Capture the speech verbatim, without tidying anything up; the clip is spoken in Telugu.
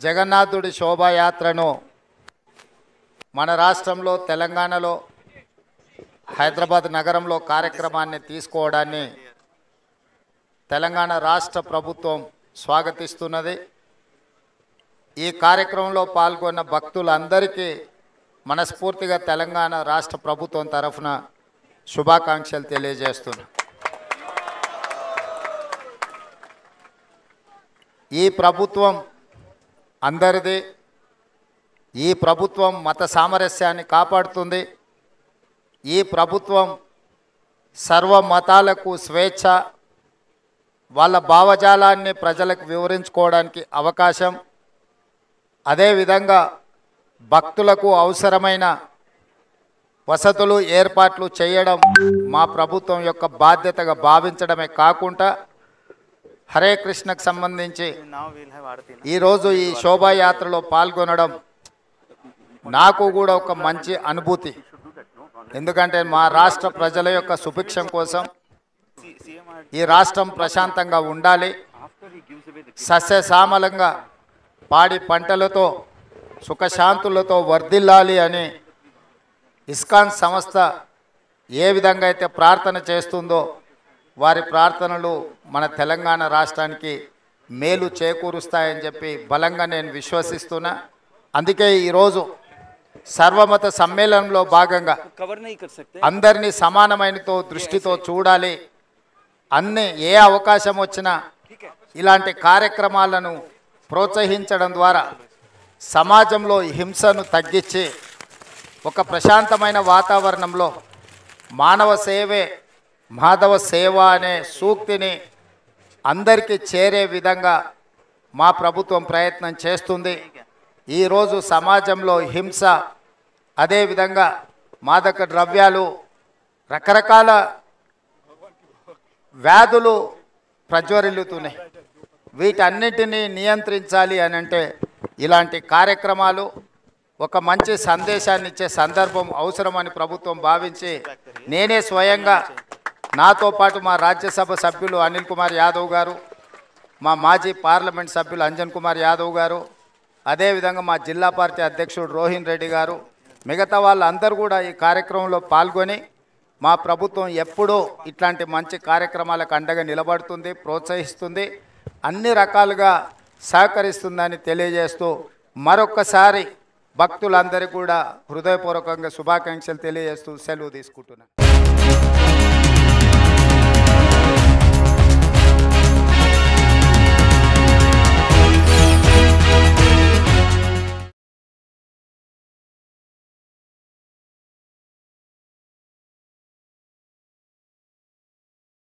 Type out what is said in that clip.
జగన్నాథుడి శోభాయాత్రను మన రాష్ట్రంలో తెలంగాణలో హైదరాబాద్ నగరంలో కార్యక్రమాన్ని తీసుకోవడాన్ని తెలంగాణ రాష్ట్ర ప్రభుత్వం స్వాగతిస్తున్నది. ఈ కార్యక్రమంలో పాల్గొన్న భక్తులందరికీ మనస్ఫూర్తిగా తెలంగాణ రాష్ట్ర ప్రభుత్వం తరఫున శుభాకాంక్షలు తెలియజేస్తున్నా. ఈ ప్రభుత్వం అందరిది. ఈ ప్రభుత్వం మత సామరస్యాన్ని కాపాడుతుంది. ఈ ప్రభుత్వం సర్వ మతాలకు స్వేచ్ఛ, వాళ్ళ భావజాలాన్ని ప్రజలకు వివరించుకోవడానికి అవకాశం, అదేవిధంగా భక్తులకు అవసరమైన వసతులు ఏర్పాట్లు చేయడం మా ప్రభుత్వం యొక్క బాధ్యతగా భావించడమే కాకుండా హరే కృష్ణకు సంబంధించి ఈరోజు ఈ శోభాయాత్రలో పాల్గొనడం నాకు కూడా ఒక మంచి అనుభూతి. ఎందుకంటే మా రాష్ట్ర ప్రజల యొక్క సుభిక్షం కోసం, ఈ రాష్ట్రం ప్రశాంతంగా ఉండాలి, సస్యశ్యామలంగా పాడి పంటలతో సుఖశాంతులతో వర్ధిల్లాలి అని ఇస్కాన్ సంస్థ ఏ విధంగా అయితే ప్రార్థన చేస్తుందో వారి ప్రార్థనలు మన తెలంగాణ రాష్ట్రానికి మేలు చేకూరుస్తాయని చెప్పి బలంగా నేను విశ్వసిస్తున్నా. అందుకే ఈరోజు సర్వమత సమ్మేళనంలో భాగంగా అందరినీ సమానమైనతో దృష్టితో చూడాలి, అన్ని ఏ అవకాశం వచ్చినా ఇలాంటి కార్యక్రమాలను ప్రోత్సహించడం ద్వారా సమాజంలో హింసను తగ్గించి ఒక ప్రశాంతమైన వాతావరణంలో మానవ సేవే మాధవ సేవ అనే సూక్తిని అందరికీ చేరే విధంగా మా ప్రభుత్వం ప్రయత్నం చేస్తుంది. ఈరోజు సమాజంలో హింస, అదేవిధంగా మాదక ద్రవ్యాలు, రకరకాల వ్యాధులు ప్రజ్వరిల్లుతున్నాయి. వీటన్నిటినీ నియంత్రించాలి అని అంటే ఇలాంటి కార్యక్రమాలు ఒక మంచి సందేశాన్ని ఇచ్చే సందర్భం అవసరమని ప్రభుత్వం భావించి నేనే స్వయంగా నాతో పాటు మా రాజ్యసభ సభ్యులు అనిల్ కుమార్ యాదవ్ గారు, మా మాజీ పార్లమెంట్ సభ్యులు అంజన్ కుమార్ యాదవ్ గారు, అదేవిధంగా మా జిల్లా పార్టీ అధ్యక్షుడు రోహిన్ రెడ్డి గారు, మిగతా వాళ్ళందరూ కూడా ఈ కార్యక్రమంలో పాల్గొని మా ప్రభుత్వం ఎప్పుడూ ఇట్లాంటి మంచి కార్యక్రమాలకు అండగా నిలబడుతుంది, ప్రోత్సహిస్తుంది, అన్ని రకాలుగా సహకరిస్తుందని తెలియజేస్తూ మరొక్కసారి భక్తులందరికీ కూడా హృదయపూర్వకంగా శుభాకాంక్షలు తెలియజేస్తూ సెలవు తీసుకుంటున్నాను.